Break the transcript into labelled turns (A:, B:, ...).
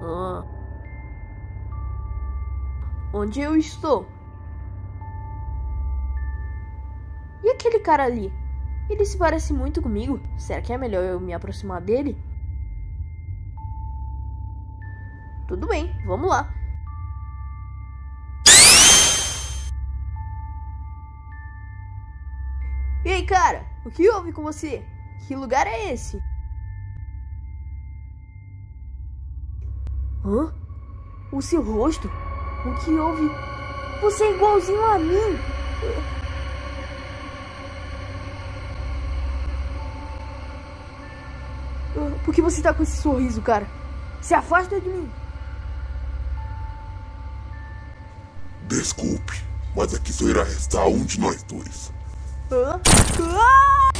A: Ah, onde eu estou? E aquele cara ali? Ele se parece muito comigo. Será que é melhor eu me aproximar dele? Tudo bem, vamos lá. Ei, cara, o que houve com você? Que lugar é esse? Hã? O seu rosto? O que houve? Você é igualzinho a mim. Por que você tá com esse sorriso, cara? Se afasta de mim.
B: Desculpe, mas aqui só irá restar um de nós dois.
A: Hã? Ah!